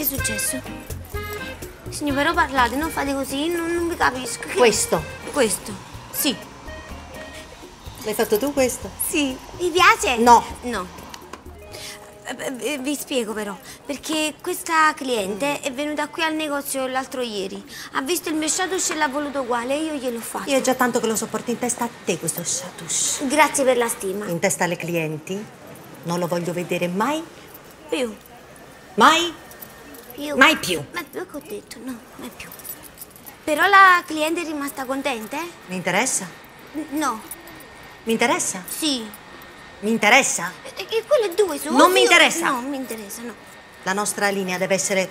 successo? Signor, però parlate, non fate così, non vi capisco. Questo. Questo? Sì. L'hai fatto tu questo? Sì. Vi piace? No. No. Vi spiego però, perché questa cliente è venuta qui al negozio l'altro ieri, ha visto il mio status e l'ha voluto uguale e io gliel'ho fatto. Io è già tanto che lo sopporto in testa a te questo status. Grazie per la stima. In testa alle clienti? Non lo voglio vedere mai. Più. Mai? Più. Mai più. Ma che ho detto? No, mai più. Però la cliente è rimasta contenta, eh? Mi interessa? No. Mi interessa? Sì. Mi interessa? E quelle due sono... Non mi interessa. No, mi interessa, no. La nostra linea deve essere...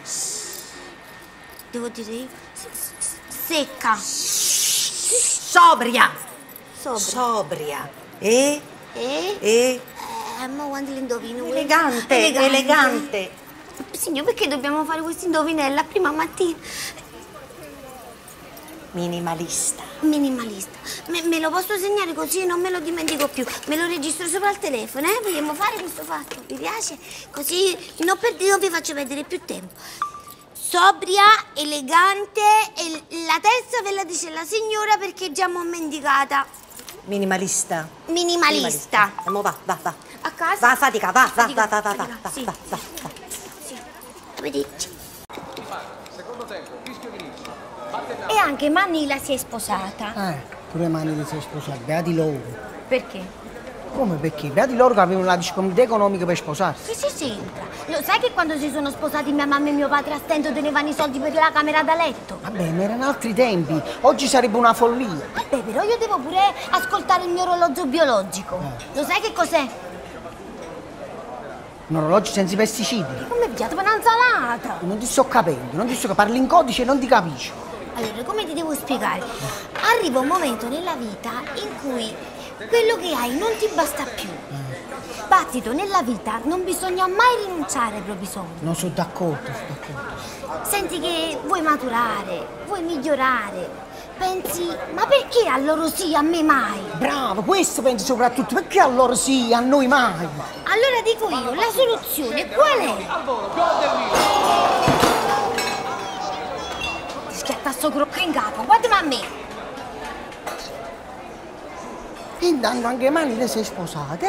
Devo dire io? Secca. Sobria. Sobria. Sobria. E? E? Ma quando l'indovino? Elegante, elegante. Signor, perché dobbiamo fare questo indovinello la prima mattina? Minimalista. Minimalista. Me lo posso segnare così non me lo dimentico più. Me lo registro sopra il telefono, eh? Vogliamo fare questo fatto? Vi piace? Così non vi faccio perdere più tempo. Sobria, elegante e la terza ve la dice la signora perché già m'ho mendicata. Minimalista. Minimalista. Andiamo, va. A casa? Va, fatica, va. Sì. Sì. Vedi? E anche Manila si è sposata. Pure Manila si è sposata, beati loro. Perché? Come perché? Beati loro che avevano la disponibilità economica per sposarsi. Che si sembra? Lo sai che quando si sono sposati mia mamma e mio padre a stento tenevano i soldi per la camera da letto? Vabbè, ma erano altri tempi. Oggi sarebbe una follia. Vabbè, però io devo pure ascoltare il mio orologio biologico. Lo sai che cos'è? Un orologio senza pesticidi. Come pigliate per una insalata? Non ti sto capendo, parli in codice e non ti capisci. Allora, come ti devo spiegare? Arriva un momento nella vita in cui quello che hai non ti basta più. Battito, nella vita non bisogna mai rinunciare ai propri sogni. Non sono d'accordo, Senti che vuoi maturare, vuoi migliorare. Pensi, ma perché a loro sì, a me mai? Bravo, questo penso soprattutto, perché a loro sì, a noi mai? Allora dico io, la soluzione qual è? Ti schiatta sto crocco in capo, guardami a me. Intanto anche Manila si è sposata,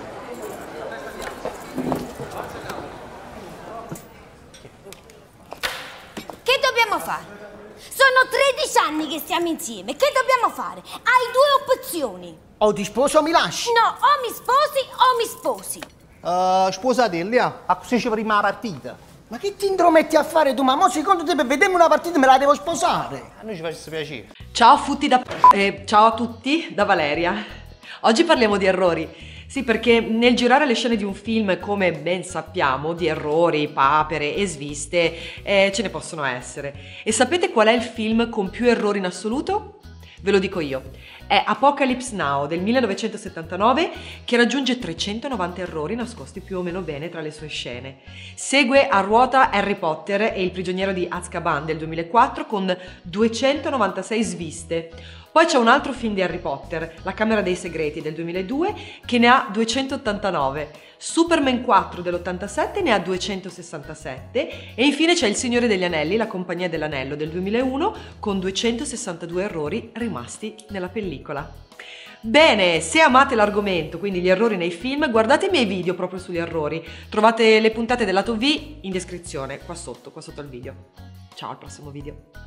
Che dobbiamo fare? Sono 13 anni che stiamo insieme, che dobbiamo fare? Hai due opzioni. O ti sposi o mi lasci? No, o mi sposi o mi sposi. Sposatelli, a così ci prima la partita. Ma che ti intrometti a fare tu? Ma mo secondo te per vedermi una partita me la devo sposare? A noi ci facesse piacere. Ciao ciao a tutti da Valeria. Oggi parliamo di errori. Sì, perché nel girare le scene di un film, come ben sappiamo, di errori, papere e sviste, ce ne possono essere. E sapete qual è il film con più errori in assoluto? Ve lo dico io. È Apocalypse Now del 1979 che raggiunge 390 errori nascosti più o meno bene tra le sue scene. Segue a ruota Harry Potter e il prigioniero di Azkaban del 2004 con 296 sviste. Poi c'è un altro film di Harry Potter, La Camera dei Segreti del 2002, che ne ha 289, Superman 4 dell'87 ne ha 267 e infine c'è Il Signore degli Anelli, La Compagnia dell'Anello del 2001 con 262 errori rimasti nella pellicola. Bene, se amate l'argomento, quindi gli errori nei film, guardate i miei video proprio sugli errori. Trovate le puntate del lato V in descrizione, qua sotto al video. Ciao, al prossimo video.